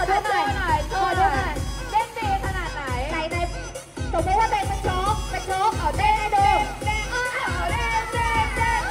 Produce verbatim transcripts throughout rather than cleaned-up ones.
ดูหน่อยหน่อยโชว์ดูหน่อยเต้นดีขนาดไหนไหนไหนสมมติว่าเป็นเป็นโชกเป็นโชกเอาเต้นให้ดูเต้นอ้าวเต้นเต้นเต้น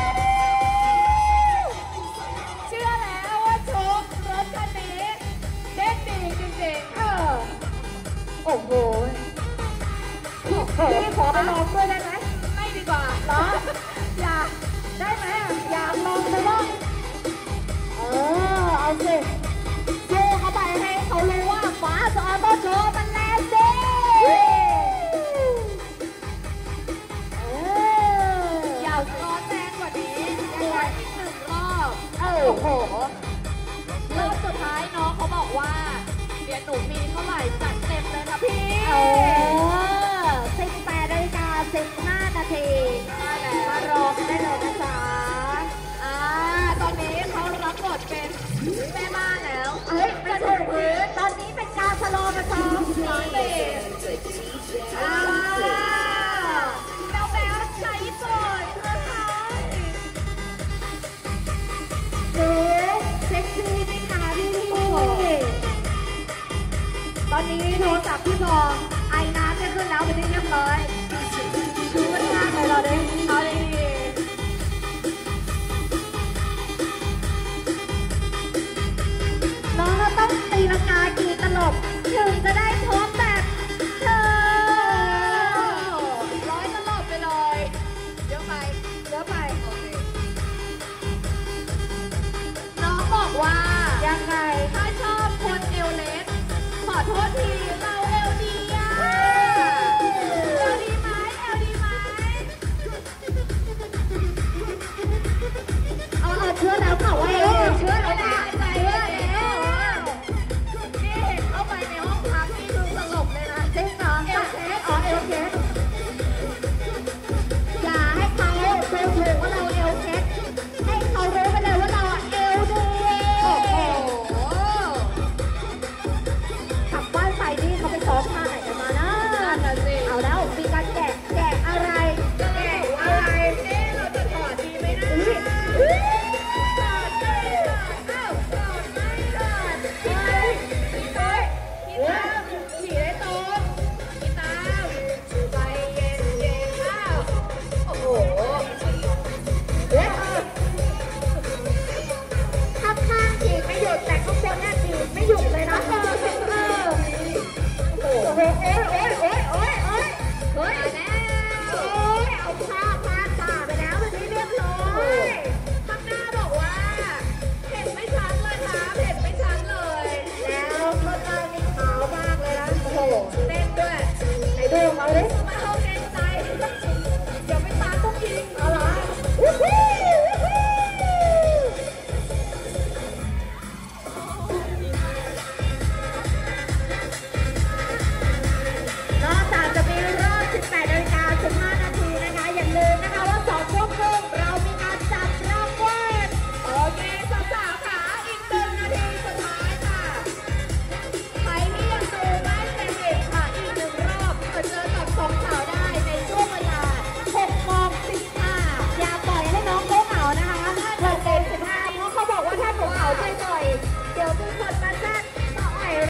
เชื่อแล้วว่าโชกรถคันนี้เต้นดีจริงๆเออโอ้โหพี่ขอไปลองด้วยได้ไหมไม่ดีกว่าเหรออยากได้ไหมอยากลองไปบ้างเออเอาสิโชว์เข้าไปให้เขารู้ว่าฟ้าสออโต้โชว์มันแรงจริงเอออยากร้อนแรงกว่านี้ยังไงอีกหนึ่งรอบเออโอ้โหรอบสุดท้ายน้องเขาบอกว่าเดี๋ยวหนูมีเท่าไหร่จัดเต็มเลยนะพี่เออสิบแปดนาฬิกาสิบห้านาทีมารอกันได้เลยนะจ๊ะอ่าตอนนี้เขารับบทเป็นแม่บ้านแล้วเฮ้ยไม่ถูกพื้นตอนนี้เป็นการสโลว์มาซ้อมซ้อมเลยอ่าแมวแมวใช้ก่อนนะคะเด็กเซ็กซี่ไหมคะพี่ตอนนี้โทรศัพท์พี่บอลไอ้น้ำจะขึ้นแล้วเป็นที่เรียบร้อยชูมันมากเลยเราดิเอาดีน้องก็ต้องตีลังกากี่ตลบถึงจะได้พบแบบเธอร้อยตลบไปเลยเยอะไปเยอะไปโอเคน้องบอกว่ายังไงถ้าชอบคนเอวเล็กขอโทษทีเราเอวดีอะเอวดีไหมเอวดีไหมเอาเอาเชื่อแล้วค่ะว่าเอวเชื่อแล้วนะใจเชื่อแล้วนี่เห็นเข้าไปในห้องพักนี่คือสลบเลยนะจริงเหรอเอวเคสอ๋อเอวเคสอย่าให้เขาดูถูกว่าเราเอวเคสให้เขารู้ไปเลยว่าเราเอวดีโอ้โหขับบ้านไปนี่เขาไปซ้อมท่าไหนกันมานะเอาแล้วมีการแกะแกะอะไรแกะอะไรเอ๊ะเราจะถอดดีไหมนะถอดไม่ถอดอ้าวถอดไม่ถอดเฮ้ยเฮ้ยพี่ตามฉี่ได้ตรงพี่ตามใจเย็นเย็นอ้าวโอ้โหเฮ้ยข้างข้างฉี่ไม่หยุดแต่ข้างบนเนี่ยฉี่ไม่หยุดเลยนะเออเออโอ้โหโอ้ยโอ้ยโอ้ยโอ้ยโอ้ยโอ้ยโอ้ยเอาผ้าผ้า